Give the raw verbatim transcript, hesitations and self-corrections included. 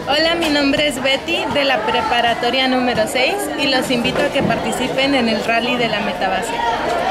Hola, mi nombre es Betty de la preparatoria número seis y los invito a que participen en el rally de la Metabase.